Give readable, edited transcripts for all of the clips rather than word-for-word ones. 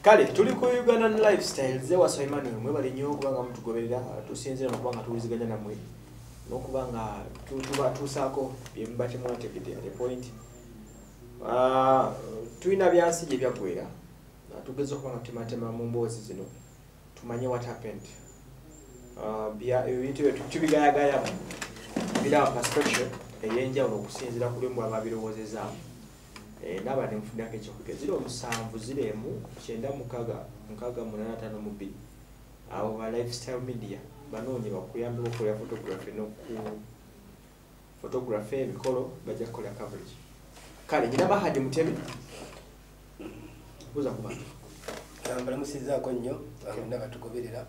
Kale tuli ku Ugandan lifestyle ze wasoimani mwe bali nnyo kubanga mutugoberera tusinzira nokubanga tuwuliziganya namwe nokubanga tuba tusaako byemba kimwategedde at a point tulina byansi gye byagwera tugeze okubanga tumatema mu mboozi zino tumanye what happened ebintu bye tubigayagaya bila perspective eyenjawulo okusinzira ku lwembu ababirowoozezza n'abadde nfunako ekyokugeza 0709868552 abo ba lifestyle media banoonye bakuyambe okukola photography emikolo bajja kukola coverage. Kale nyina Bahadi Mutemi buza ku bantu balamusizaako nnyo n'abatugoberera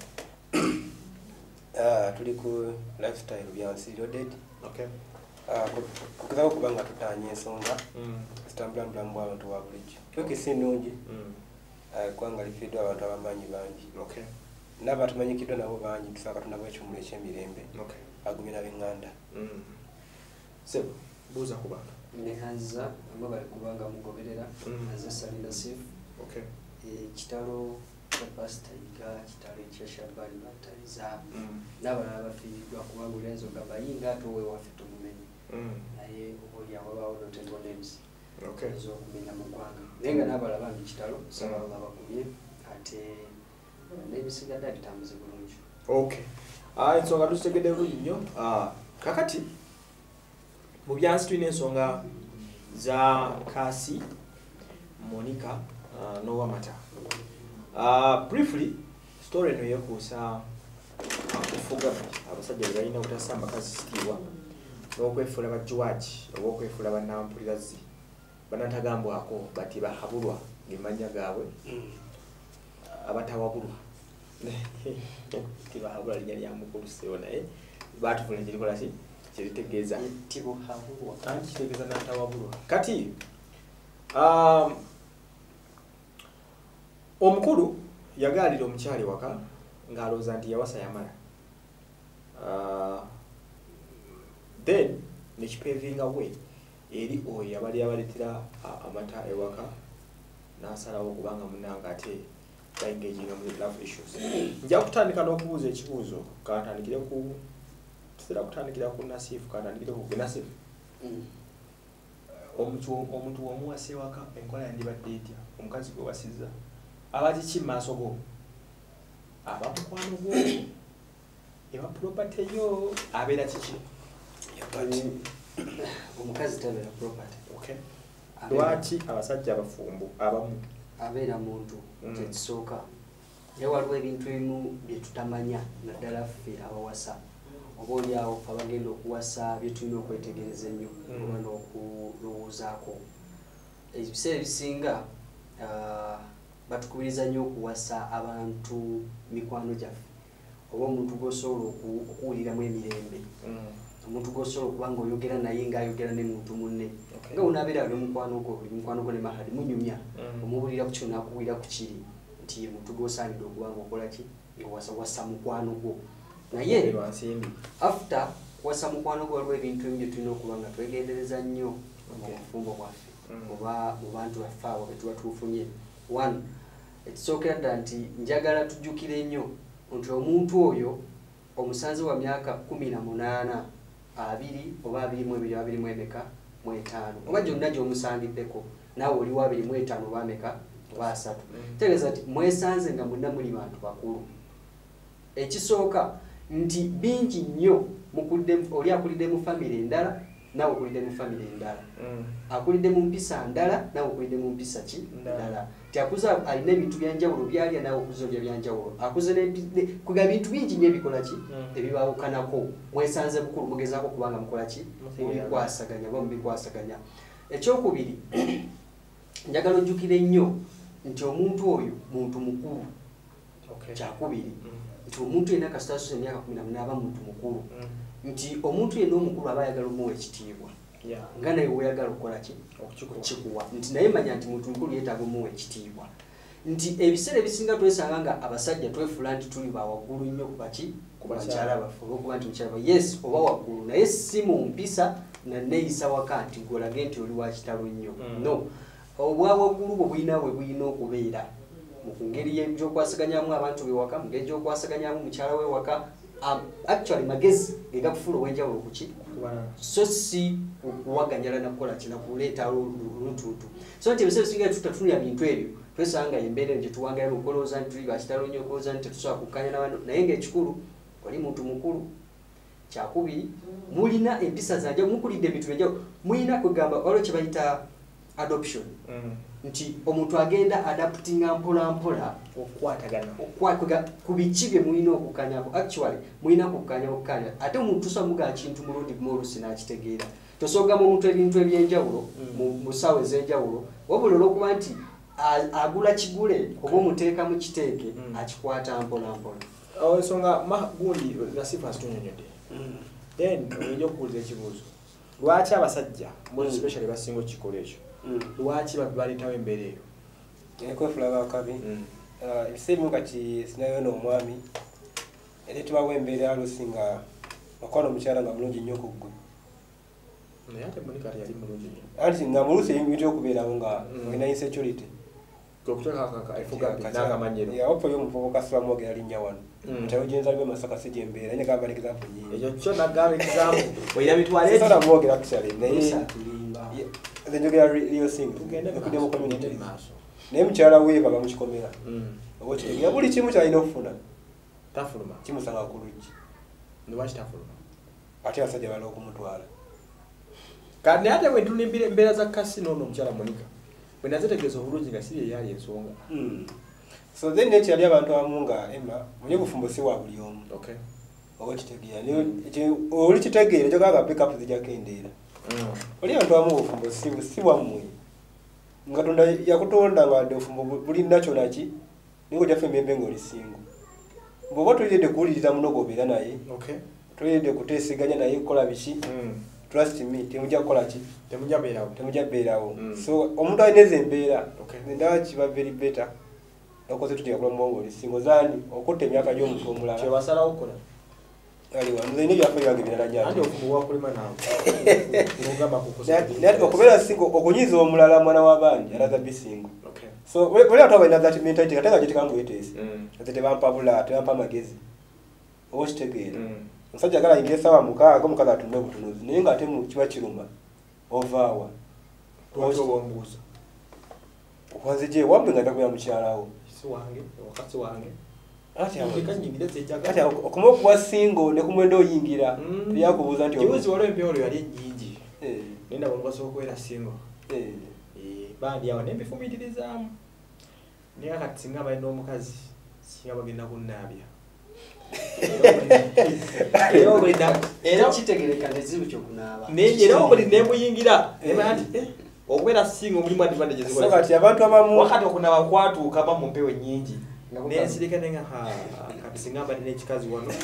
tuli ku lifestyle byansi loaded. Okay. Kugezaho kubanga tutanye ensonga zitambula mulamu bw'abantu wa bulijjo twekisa ennungi eggwanga lifiiddwa abantu abamanyi bangi n'abatumanyikiddwa nabo bangi tusaba Katonda bw'ekimuli eky'emirembe agumye n'ab'eŋŋanda. Sebo buuza ku bantu nehanza bamwe bali kubanga mugoberera aze Salina Sif ekitalo kya Pasita Yiga kitalo ekya Shabani Bataliza n'abalala bafiiriddwa kubanga olw'ensonga bayinga ate owe waffe tumumenye naye oli awabaawo notable names ez'okumenya mu ggwanga naye nga n'abalala bambi kitalo sababa bagumye ate n'ebisigadde bitambuze bulungi. Ensonga tuzitegedde bulungi nnyo. Kakati mu byansi tulina ensonga za Kasi Monica n'Owamata. Briefly story eno yekuusa okufuga abasajja be balina obutassa amakazi sitiibwa n'okwefuula ba George oba okwefuula bannampulirazi banatagambwako bati bahabulwa ng'emanya gaabwe abatawabulwa tibahabulwa linnya lya mukulu Seewo naye baatufuna ekirikola ki kiritegeeza kitegeeza natawabulwa. Kati omukulu yagaalira omukyali waka ng'alowooza nti yawasa yamala then nekipeevinga we eri oyo yabali yabaleetera amata ewaka n'asalawo okubanga munanga ate baengaginga mu love issues. Nja kutandika n'okubuuza ekibuuzo kantandikire ku tutera kutandikira ku Nasifu kantandikire ku Nasifu. Omuntu omuwase ewaka enkola yandibadde etya omukazi gwe wasizza abakiki maaso go abamukwano gwo eba property yo abeera kiki omukazi tabeera property. Lwaki abasajja abafumbu abamu abeera muntu kyekisooka naye waliwo ebintu ebimu bye tutamanya naddala ffe abawasa oba oliawo abagenda okuwasa bye tulina okwetegereza ennyo oba n'okulowoozaako. Ebiseera ebisinga batukubiriza nnyo okuwasa abantu mikwano gyaffe oba omuntu gw'osobola okuwuliramu emirembe omuntu gw'osobola okuba ng'oyogera naye ng'ayogera ne muntu munne nga unaabeera ne mukwano gwo ne Mahadi munyumya omubuulira ku kino n'akubuulira ku kiri nti ye muntu gw'osaanidde okuba ng'okola ki ng'owasawasa mukwano gwo. Naye after kuwasa mukwano gwo waliwo ebintu ebimu bye tulina okuba nga twegendereza nnyo mu bufumbo bwaffe oba mu bantu baffe abo be tuba tufunye. One, ekisookera ddala nti njagala tujjukire nnyo nti omuntu oyo omusanze wa myaka 18 2 oba 22 oba 25 oba gyonna gy'omusangiddeko naawe oli wa 25 oba meka oba 3 tegeeza nti mwesanze nga mwenna muli bantu bakulu. Ekisooka nti bingi nnyo oli akulidde mu famire endala naawe okulidde mu famire endala akulidde mu mpisa ndala naawe okulidde mu mpisa ki ndala ti akuze alina ebintu byanjawulo byalya naawe okuze olya byanjawulo akuze kuga bintu bingi nnyo ebikola ki ebibaawukanako mwesanze bukulu mugezaako kubanga mukola ki mubikwasaganya oba mubikwasaganya. Ekyokubiri njagala ojjukire nnyo nti omuntu oyo muntu mukulu. Kyakubiri nti omuntu yenna kasitasusa emyaka 18 aba muntu mukulu nti omuntu yenna omukulu aba ayagala omuwa ekitiibwa nga naye weeyagala okukola ki okukikuwa nti naye manya nti muntu mukulu yeetaaga omuwa ekitiibwa. Nti ebiseera ebisinga twesanga nga abasajja twefuula nti tuli bawaggulu nnyo ku bakyala baffe olwokuba nti mukyala yes oba waggulu naye si mu mpisa naneeyisa waka nti golage nti oli wa kitalo nnyo no obwa waggulu bwe bulina we bulina okubeera mu ngeri y'okwasaganyaamu abantu bewaka mu ngeri y'okwasaganyaamu mukyala we waka actually magezi gegakufula ow'enjawulo kuki so si okuwaganyala nakukola kina kuleeta olutuutu so nti ebiseera bisinga tutatunula bintu ebyo twesanga embeera gye tuwangayo okulowooza nti tuli bakitalo nnyo okulowooza nti tetusobola kukkanya n'abantu naye ng'ekikulu oli muntu mukulu kyakubiri mulina empisa zanja mukulidde ebintu benjawulo mulina kwegamba waliwo kye bayita adoption nti omuntu agenda adaptinga mpolampola okukwatagana ku biki bye mulina okukanyako actually mulina kukanya okukanya ate omuntu tosamuga kintu mulundi gumu oluusi n'akitegeera tosoogamu omuntu ebintu ebyenjawulo mu ssaawa ez'enjawulo wabula olw'okuba nti agula kigule oba omuteeka mu kiteeke akikwata mpolampola ensonga gundi nasifa asitunyonyodde then ojja okubuuliza ekibuuzo lwaki abasajja especially basinga okikola ekyo lwaki baleetawo embeera eyo ekwefulaba akabi ebiseera bimu kati sinayo n'omwami ereetebwawo embeera lusinga okwana omukyala nga mulungi nnyo kuggwe naye ate moni kati yali mulungi nnyo anti nga mulusi ebintu okubeerawo nga olina insecurity opo y'omuvubuka sibamuoge yalinnya wano mutalo gyenzaliwo masaka si gyembeera nye gamba n'example nyingi ekyo kyo nagamba example oyina bitwale sala muogera actually naye njogera real thing ekudde mu community naye mukyala we baba mukikomera oba kitegeera buli kimu kyalina okufuna tafuluma kimusanga ku luggi lwaki tafuluma ate abasajja bala okumutwala kati naye ate bwentulimbira embeera za kasino n'omukyala Monica bwe nazitegeeza obulungi nga siri eyali ensonga so then nature yali abantu abamu nga Emma mwenye bufumbo si wa buli omu oba kitegeera oli kitegeera kyogaga backup zijja kendeera oli abantu abamu obufumbo si wammwe nga Katonda yakutonda nga wadde obufumbo buli nakyo naki ninga ojja ffembembe ng'oli singo bw'oba toyiredde kuwuliriza munogo obeera naye toyiredde kuteeseganya naye kukola biki trust me temujja kukola ki temujja beerawo so omuntu alina ezo embeera ndaba kiba very better okoze tutya kula muwongo olisingo zani okutta emyaka gy'omuntu omulala kyebasalawo okukola aliwa nze nina ebyaffe byange birala nyanti okubuwa kulima nawe okubeera singo okunyiza omulala mwana w'abandi alaza bisingo so wali atu abalina that mentality kate nga gyetekangu weteesi nze tebampa bula tebampa amagezi oba okitegeera omusajja agala ayingira essaawa 6 omukazi atume obutunuzi naye ng'ate kiba kiruma ovaawa wanze gye wambe nga ndagula mukyalawo ati okuma okuwa singo ne kumwenda oyingira yakubuuza nti yali nyingi nenda bwemugasobola okubeera singo bandi awo nembifumiitirizaamu naye kati singa balina omukazi singa bagenda kunnaabya era kitegereka nezibu kyokunaaba era obuli nemuyingira nti okubeera singa omulimu advantages abantu abamu wakati okunaaba kwatuuka ba mu mpewo nnyingi nensirika nenga kati singa mba nina ekikazi wano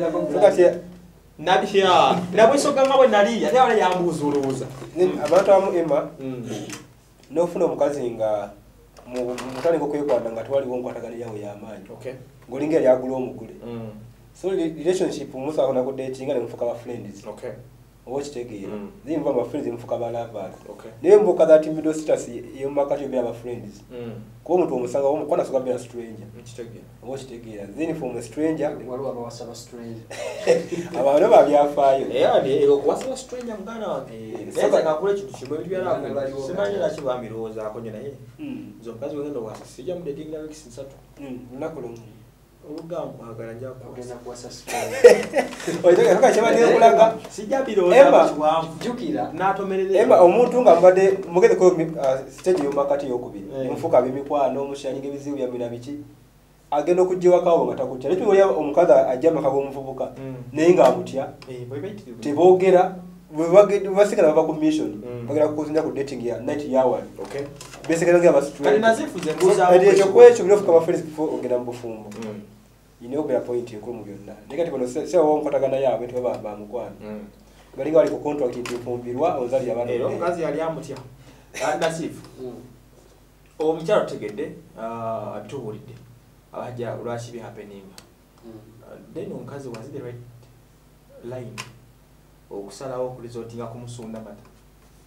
nabwesoga nga bwe nali ate wala yambuuza olowooza abantu abamu Emma n'ofuna omukazi nga mutandika okwekwata nga tewaliwo nkwatagana yawe y'amaanyi ng'olinga yali agula omugule so relationship musaako nakudatinga ne mufuka ba friends oba kitegeera zimva ba friends mufuka ba lovers naye mbuka that middle status y'omumakati obeera ba friends kuba omuntu omusanga omukwana soka beera stranger oba kitegeera then from a stranger waliwo abawasaba stranger abantu babyafaayo okuwasaba stranger muganda wange ngakula ekintu kimu ebibyalako simanyi laki bambirowoozaako nyo naye nze omukazi wegenda owasa sijja mudatinga weeks 3 lunaku lumu olugamkwagala njakugenda kuwasa stranger kulaga sijja birowooza jukira n'atomerera Emma omuntu nga mubadde mugezeko stage y'omumakati y'okubiri mufuka ab'emikwano omushanyi ng'ebizibu byammwe na biki agenda okujja ewakawo nga takutya naye tuoya omukazi ajja amaka g'omuvubuka naye ng'amutya teboogera basigala bava ku mission bagera kukuzinja ku dating ya night hour basically ngaba ekyo kwekyo binofuka abafriends before ogenda mu bufumbo yina okubeera point enkulu mu byonna naye kati bano sewawo nkwatagana yaabwe tebaba bamukwano balinga bali ku contract nti nfumbirwa ozalira abaana omukazi yali amutya nasifu omukyalo tutegedde abitubuulidde abajja lwaki bihappeninga then omukazi was the right line okusalawo okulizotinga kumusunda mata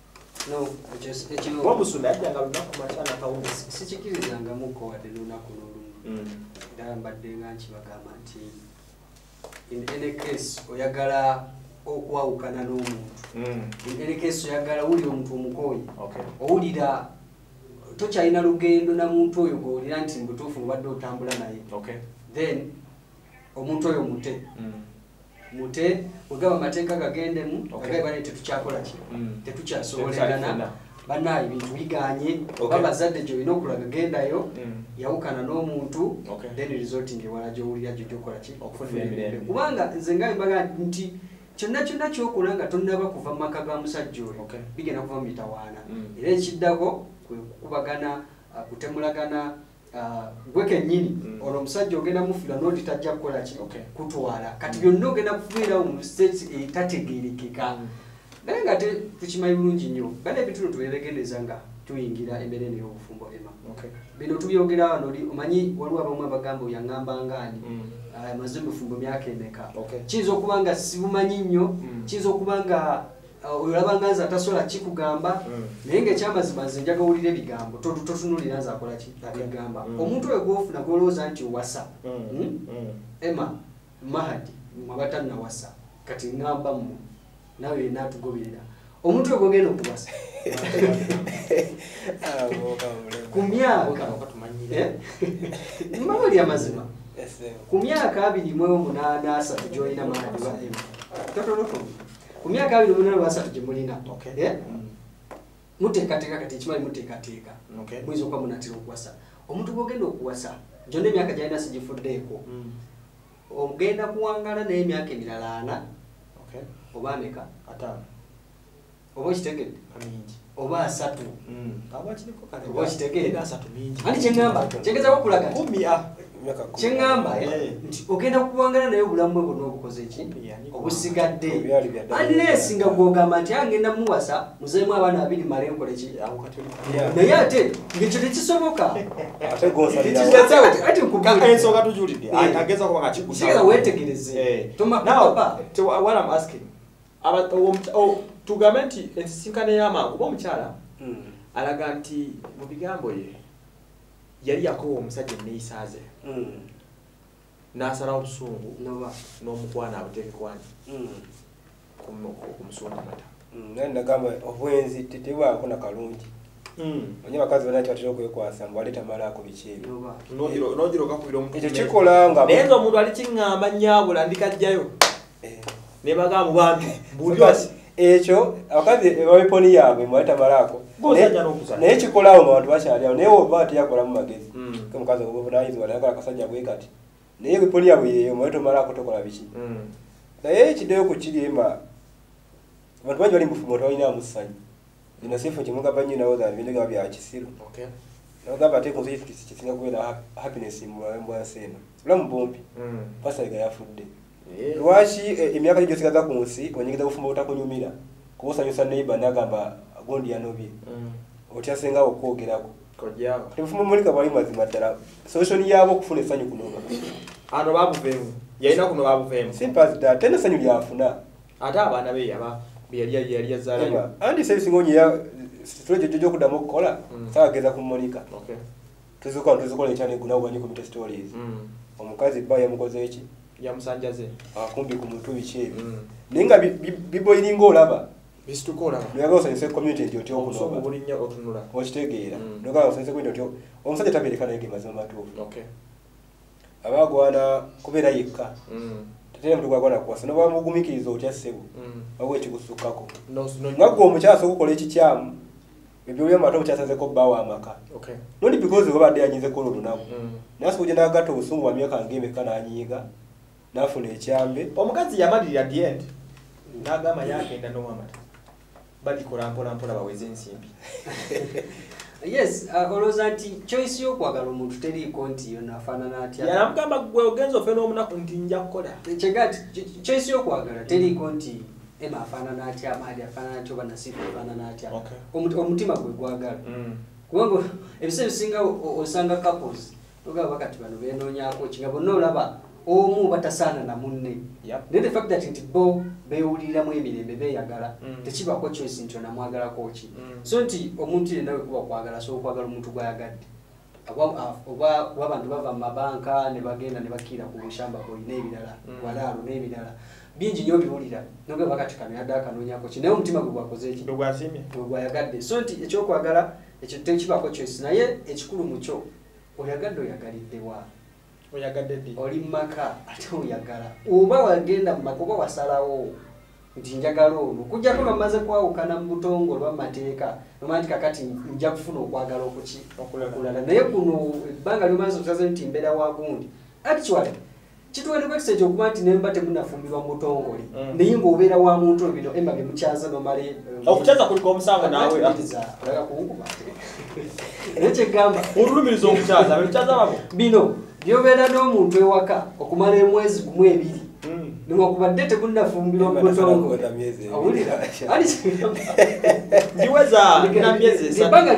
no ekino wamusunda yajjanga lunaku makyana kawunga sikikirizangamuko wadde lunaku n'olumu ddala mbadde nga nkibagamba nti in any case oyagala okwawukana n'omuntu in any case oyagala wulira omuntu omukooyi owulira tokyalina lugendo na muntu oyo gw'owulira nti mubutuufu mubadde otambula naye then omuntu oyo mute wegaba amateeka gagendemu agaba ne tetukyakola ki tetukyasoboleragana banaye ebintu biganye oba bazadde gyolina okulaga gendayo yawukana n'omuntu then resulting ewala gy'owulira gyo gyokola ki okufunira emirembe kubanga nze nga mbaga nti kyonna kyonna kyokola nga tonnaba kuva mu maka ga musajja oyo bigenda kuva mu mitawaana era ekiddako kwe kukubagana kutemulagana gwe kennyini olwo omusajja ogenda mufira n'oti tajja kukola ki kutwala kati byonna ogenda kufiirawo mu state etategeerekeka naye nga tukimanyi bulungi nnyo bale ebintu tubebegendeza nga tuyingira embeera eno y'obufumbo ema bino tubyogera wano oli omanyi waliwo abamu abagamba oyaŋŋamba ngaani amaze obufumbo myaka emeka kiyinza okuba nga sibumanyi nnyo kiyinza okuba nga olaba nga nze atasobola kikugamba naye ng'ekyamazima nze njaga owulira ebigambo totunulira nze akola ki abigamba omuntu oyo gw'ofuna gw'olowooza nti owasa Emma Mahadi mwabatannawasa kati ŋŋamba mmwe nawe yenna atugoberera omuntu oyo gw'ogenda okuwasa ku myaka mabali amazima ku myaka 28 gy'olina Mahadi wa Emma totonotono ku myaka 28 gye mulina muteekateeka kati ekimanyi muteekateeka muyinza okuba munatera okuwasa omuntu gw'ogenda okuwasa gyonna emyaka gyalina sigifuddeeko ogenda kuwangala naye emyaka emirala 4 oba ameka 5 oba okitegedde oba 3 oba okitegedde andi kyeŋŋamba kyegezako okulaga kyeŋŋamba nti ogenda kuwangala naye obulamu bwe bwonna obukoze ki obusigadde unless nga gw'ogamba nti angenda muwasa muzeemu abaana 2 male nkole ki naye ate ngekyo tekisoboka ensonga tujulidde ageza kuba nga kikusigala weetegereze tomakapa what I'm asking tugambe nti ensisinkano y'amangu oba omukyala alaga nti mu bigambo ye yali yakowa omusajja enneeyisaaze n'asalawo obusungu n'omukwana abuteekekwani okumusunda amata naye nagamba obwenzi tebwako na kalungi onye bakazi bonna kibatera okwekwasa mbu aleeta malaako biki ebyo n'ogira okakubira omuntu ekyo kikola nga naye nze omuntu ali kiŋŋamba nyaabula ndikajjayo ne bagamba mu bantu bulyasi ekyo abakazi babiponi yaabwe mwaleeta malaako naye kikolaawo nga bantu bakyaliawo naye oba teyakolamu magezi omukazi obuvunanyizibwa nayagala akasajja bwe kati naye ebiponi yaabwe yeeyo mwaleeta malaako tokola biki naye ekiddeyo ku kiriemba abantu bangi bali mufumo tewalinamu ssanyu zino sifu kimugamba nnyo nawo zabintu nga bya kisiru nagamba ate kunsi kisinga kubeera happiness mu bulamu bwansi eno bulamu bumpi pasaiga yafudde lwaki emyaka gyosigaza ku nsi onyigeza bufumbo butakunyumira kuba osanyusa neighbor nagamba gondi yanobye otyasengawo okwogerako tebufumbo mulika bwali mazima ddala solution yaabo okufuna essanyu kunoba ano babuveemu yalina kuno babuveemu simpas da tena essanyu lyafuna ate abaana be yali yazaalayo andi servicing onyeya situlejo gyokuddamu okukola saageza ku Monica tuzikola ekyane gunawo banyi community stories omukazi bba yamukoze eki yamusanjaze akumbi ku muntu biki ebyo naye nga biboyiringa olaba bisitukolaba noyaga osanyuse community nti otyo okunoba obulinnya otunula okitegeera noyaga osanyuse community otyo omusajja tabeereka naye ge mazima matuufu abagwana kubeera yekka tetera muntu gwagwana kuwasa noba mugumikiriza otya ssebo wabwe ekigusukkako nga gwe omukyasa okukola ekikyamu ebyo byama ate omukyasazeko bbaawo amaka noti because wabadde yanyizeko olunaku nasobola nagatta obusungu bwa myaka ng'emeka n'anyiiga n'afuna ekyambe omukazi yamalirira at the end n'agamba yagenda n'owamata balikola mpolampola baweze ensimbi yes olowooza nti choice y'okwagala omuntu teriiko nti yonna afaanana atya yanamugamba gwe ogenza ofe n'omunaku nti nja kukola kyegati choice y'okwagala teriiko nti Emma afaanana atya Mahadi afaanana atya oba Nasibu afaanana atya omutima gwe gwagala kubanga ebiseera bisinga osanga couples ogaba kati bano beenoonyaako ki nga bonna olaba omu batasaana na munne the fact that nti bo bewuliramu emirembe beyagala tekibako choice nti onamwagalako ki so nti omuntu yenna wekuba kwagala so okwagala omuntu gwayagadde oba abantu bava mu mabanka ne bagenda ne bakira ku bushamba boyina ebirala walaalo n'ebirala bingi nnyo biwulira nogwe bakati kano yadde akanoonyako ki naye omutima gwe gwakoze eki gwayagadde so nti ekyokwagala ekyo tekibako choice naye ekikulu mu kyo oyagadde oyagaliddewa oyagadde ddi oli maka ate oyagala oba wagenda mu maka oba wasalawo nti njagala ono kujjako bamaze kwawukana mu butongole oba mu mateeka nomanti kakati nja kufuna okwagala okulala naye kuno ebbanga lyomaze okusaze nti mbeera wagundi actually kituweereko ekisa okuba nti nemba temunafumbirwa mu butongole naye ng'obeera wa muntu bino emba bye mukyaza nomale okukyaza kuliko omusango naawe olaga kunkuba naye kyegamba olulumiriza okukyaza bemukyaza babo bino byobeera n'omuntu ewaka okumala emwezi gumu ebiri niwakubadde temunafumbirwa mu butongole awulira ebbanga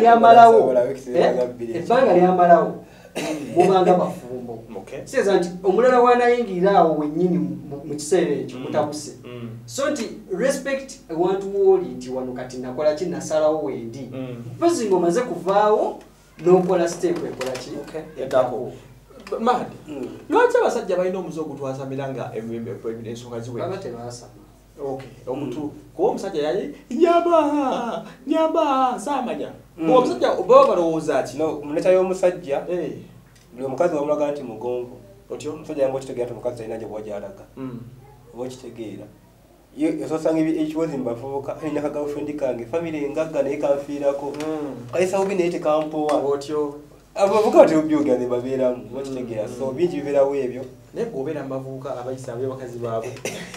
lyamalawo mubanga bafumbo kitegeeza nti omulala wanayingirira awo wennyini mu kiseera ekyo mutabuse so nti respect ewantu wooli nti wano kati nakola ki nasalawo wendi mpozi ng'omaze kuvaawo n'okola step ekola ki yatako Mahdi lwaki abasajja balina omuze ogutwasamira nga ensonga ziweba tebasama okay omuntu kuba omusajja yali nyamba saamanya omusajja oba balowooza ki no muneta y'omusajja buli omukazi wamulaga nti mugonvu otyo omusajja yange okitegeera nti omukazi talina gye bwajalaga oba okitegeera ososanga ekiwozi mubavubuka alina kagirlfriend kange famire engagga naye kanfiirako kalesawo bi naye tekampowa otyo abavubuka batyobyogera ne babeeramu okitegeera so bingi bibeerawo ebyo naye bw'obeera mu bavubuka abayisa ab'abakazi baabwe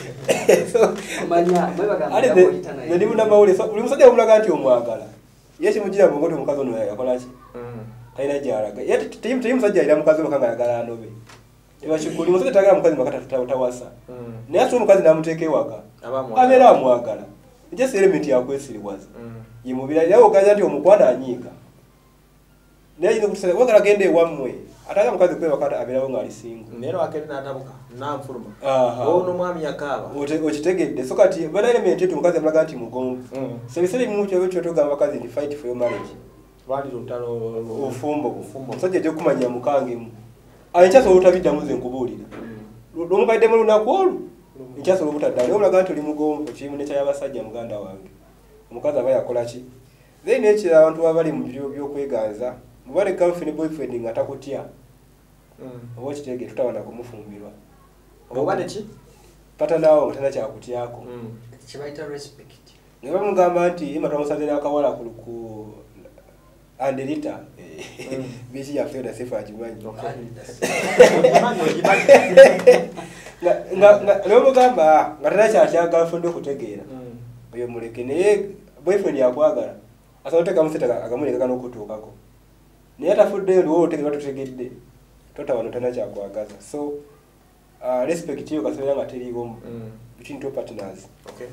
ndi munamawulire buli musajja wamulaga nti omwagala ye kimugira mu ngoti omukazi ono yakola ki talina gyalaga teyi musajja alira mukazi we kanga yagala anobe ebakikuli musajja tagala mukazi makata tutawasa naye ate omukazi namuteeka ewaka abeera amwagala just element yakwesiriwaza yemubira naye ogaza nti omukwana anyiiga naye ayina okutusala wagala genda ewammwe ataga mukazi kwewaka abeerawo ng'ali singo naye lwakere n'atabuka nanfuluma ono mwami yakaaba okitegedde so kati bana element etu omukazi amulaga nti mugonvu sebisere bimu kyobekyo togamba bakazi nti fight for your marriage wali lutalo ofumbo musajja ejja okumanya mukangemu enkyasobola obutabiddamu ze nkubuulira lwomubaddemu lunaku olu enkyasobola obutaddamu naye omulaga nti oli mugonvu kirimu nekya y'abasajja muganda wange omukazi aba yakola ki then ekira abantu baba bali mu biro by'okweganza mubale girlfriend boyfriend nga takutya oba kitege tutawana kumufumbirwa oba neki patanawo nga tana kyakutyako kibaita respect ne bamugamba nti ima twamusazira akawala ku Anderita bisi ya feda sefa ajimanyi nga leo mugamba nga tana kya girlfriend okutegeera oyo muleke naye boyfriend yakwagala asobote kamuseta agamuleka kano okutuukako naye atafudde oliwo otegeka tutegedde totawano tana kyakwagaza so respect yo kasobola nga teriiwo between two partners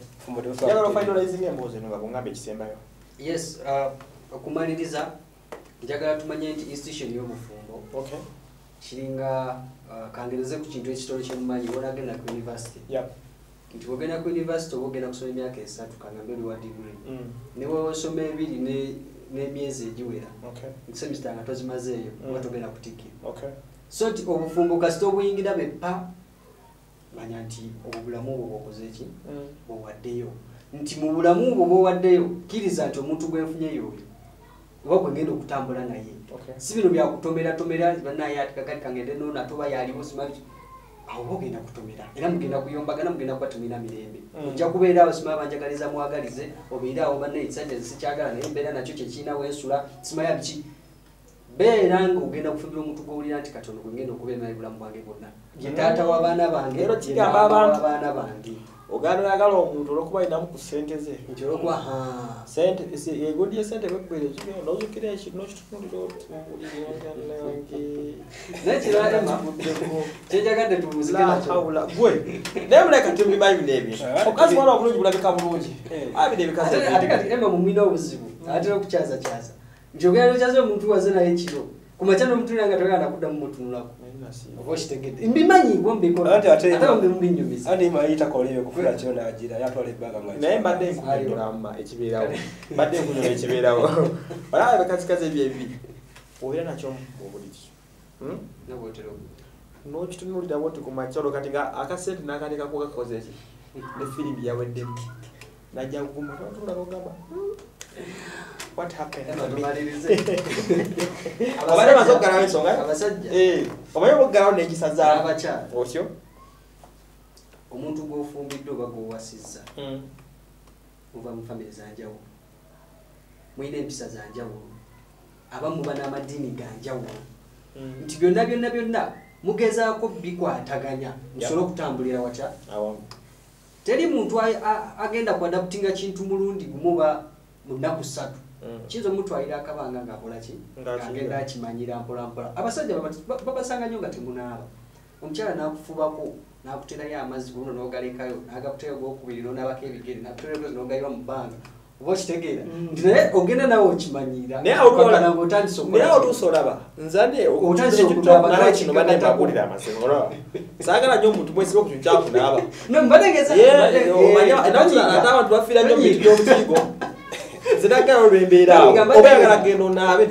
yes okumaliriza njagala tumanye nti institution y'obufumbo kiringa kangereze ku kintu ekitolo kyemumanyi wonagenda ku university nti wogenda ku university oba ogenda kusoma emyaka 3 kangambe oli wa degree ne wosoma 2 n'emyezi egiwera semester nga tozimazeeyo oba togenda kutikira so nti obufumbo kasita obuyingira beppa manya nti obulamu obwo bwokoze ki bwowaddeyo nti mu bulamu obwo bwowaddeyo kkiriza nti omuntu gwenfunyeyo oyo oba gwengenda okutambula naye si bino byakutomera banaye ati kakati kangende noona toba yaliwo simaki awo ogenda kutomera era mugenda kuyombagana mugenda kuba tumina mirembe ojja kubeera awo simaya banjagaliza mwagalize obeera awo banne ekisajja sikyagala naye mbeera nakyo kyekiina wensula simaya biki beera ng'ogenda kufumbira omuntu gw'owulira nti katono gwengenda okubeera bulamu bwange bwonna ye taata w'abaana bange abaana bange oganda oyagala omuntu olwokuba ayinamu ku ssente ze nti olwokuba egundi esente beggwere nozukira nokitundira kyenjagadde tumuzikenahawula gwe naye muleka tubimanyi bino ebintu omukazi mwana obulungi bulabika bulungi abino ebikazi ate kati emba mumwina obuzibu atera okukyaza nti ogenda nokyaza omuntu waze naye kiro kumachano mtunanga toyana kudda mutunulako okitegedde mbimanyi bombikola ate mbinyumiza andi mayita koliwe kufuna kyo najira yatwala ebbaga nga naye mbadde nkunyolama ekibeerawo mbadde nkunyola ekibeerawo olaba bekazikazi ebyebi obeera nakyo mu buliki nabotero n'okitunulira bwoti ku makyalo kati nga akasente n'akateeka ku kakoze eki ne firimu yaweddemu najja kuguma totulako gamba what happened abadde maze okugalawo ensonga omanyi okugalawo n'ekisazaamu abakyala otyo omuntu gw'ofumbiddwe oba gw'owasizza muva mu famire zanjawulo mulina empisa zanjawulo abamu muba n'amadiini ganjawulo nti byonna mugezaako bikwataganya musobole okutambulira watya teri muntu agenda kuadaputinga kintu mulundi gumuba mu nnaku 3 kiyinza omutwalira akabanga ng'akola ki agenda akimanyira mpolampola abasajja babasanga nnyo nga temunaaba omukyala n'akufubako n'akuterayo amazzi guno n'ogalekayo n'agakuterayo gwokubiri n'onaabako ebigere n'akuterayo n'ogalira mu bbanga oba okitegeera nti naye ogenda nawe okimanyira naye oluusi olaba nzadde okutanawe kino badde mbagulira amazima olaba saagala nnyo omuntu mwesiba ku kintu kyakunaaba ate abantu bafiira nnyo mu bintu by'obukiiko ziragala olw'embeeraawo oba yagala genda onaabe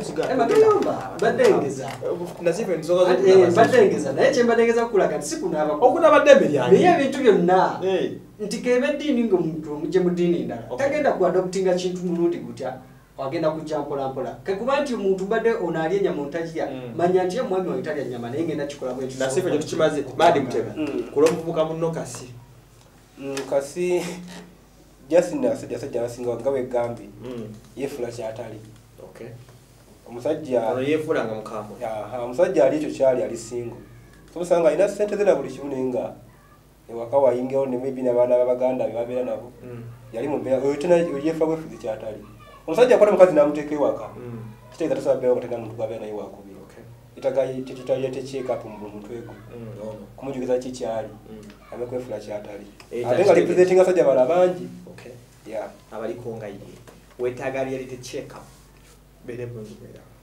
badengeza naye kyembadengeza kukulaga nti sikunaaba okunaaba ddembe lyange naye ebintu byonna nti kebe eddiini ng'omuntu omugye mu ddiini ndala tagenda kuadoptinga kintu mulundi gutya agenda kujja mpolampola kekuba nti omuntu badde ono alya ennyama ontakirya manya nti ye mwami wawe talya nnyama naye ngenda kikolamu nasifa kye tukimaze baadi mutebe kul'omuvubuka munno kasi jasajja nasinga nga bwegambye yeefula kyatali omusajja ali ekyo kyali ali singo sobusanga alina ssente ze na buli kimu naye nga ewaka wayingewo ne maybe n'abaana b'abaganda be babeera nabo yali mu mbeera oyo tena yeefa bwefuzi kyatali omusajja akwata mukazi n'amuteeka ewaka kitegeeza tasobola beera okutega muntu gwabeera naye wakubiri tetutaliya tekyekapu mu mutwe gwe kumujukiza kikyali ame kwefula kyatali ate nga representing abasajja bala bangi abaliko nga ye weetaaga reality check up beere bulungi bwera